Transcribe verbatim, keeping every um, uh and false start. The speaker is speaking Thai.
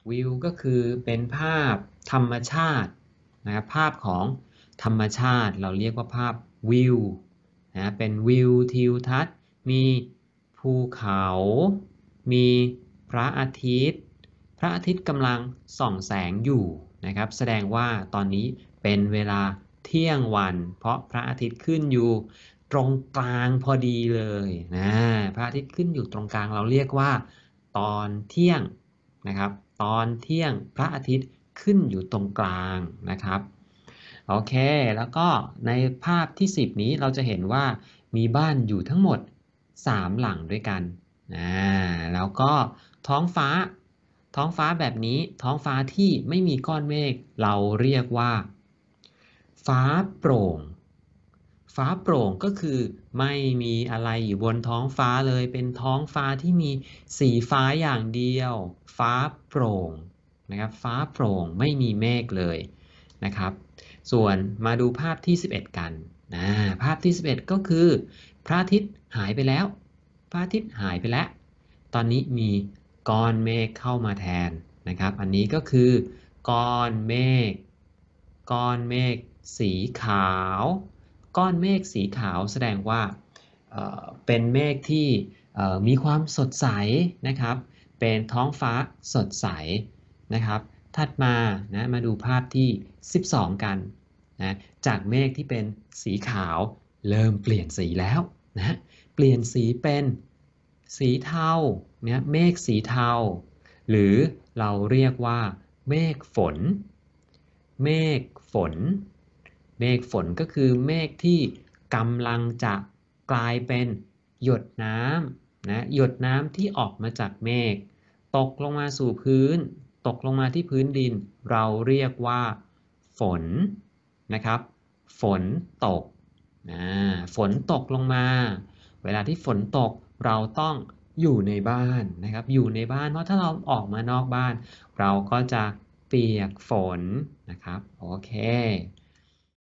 วิวก็คือเป็นภาพธรรมชาตินะครับภาพของธรรมชาติเราเรียกว่าภาพวิวนะเป็นวิวทิวทัศน์มีภูเขามีพระอาทิตย์พระอาทิตย์กำลังส่องแสงอยู่นะครับแสดงว่าตอนนี้เป็นเวลาเที่ยงวันเพราะพระอาทิตย์ขึ้นอยู่ตรงกลางพอดีเลยนะพระอาทิตย์ขึ้นอยู่ตรงกลางเราเรียกว่าตอนเที่ยงนะครับตอนเที่ยงพระอาทิตย์ขึ้นอยู่ตรงกลางนะครับโอเคแล้วก็ในภาพที่สิบนี้เราจะเห็นว่ามีบ้านอยู่ทั้งหมดสามหลังด้วยกันอ่าแล้วก็ท้องฟ้าท้องฟ้าแบบนี้ท้องฟ้าที่ไม่มีก้อนเมฆเราเรียกว่าฟ้าโปร่งฟ้าโปร่งก็คือไม่มีอะไรอยู่บนท้องฟ้าเลยเป็นท้องฟ้าที่มีสีฟ้าอย่างเดียวฟ้าโปร่งนะครับฟ้าโปร่งไม่มีเมฆเลยนะครับส่วนมาดูภาพที่สิบเอ็ดกันนะภาพที่สิบเอ็ดก็คือพระอาทิตย์หายไปแล้วพระอาทิตย์หายไปแล้วตอนนี้มีก้อนเมฆเข้ามาแทนนะครับอันนี้ก็คือก้อนเมฆก้อนเมฆสีขาวก้อนเมฆสีขาวแสดงว่าเอ่อเป็นเมฆที่เอ่อมีความสดใสนะครับเป็นท้องฟ้าสดใสนะครับถัดมานะมาดูภาพที่สิบสองกันนะจากเมฆที่เป็นสีขาวเริ่มเปลี่ยนสีแล้วนะเปลี่ยนสีเป็นสีเทาเนี่ยเมฆสีเทาหรือเราเรียกว่าเมฆฝนเมฆฝนเมฆฝนก็คือเมฆที่กำลังจะกลายเป็นหยดน้ำนะหยดน้ำที่ออกมาจากเมฆตกลงมาสู่พื้นตกลงมาที่พื้นดินเราเรียกว่าฝนนะครับฝนตกนะฝนตกลงมาเวลาที่ฝนตกเราต้องอยู่ในบ้านนะครับอยู่ในบ้านเพราะถ้าเราออกมานอกบ้านเราก็จะเปียกฝนนะครับโอเค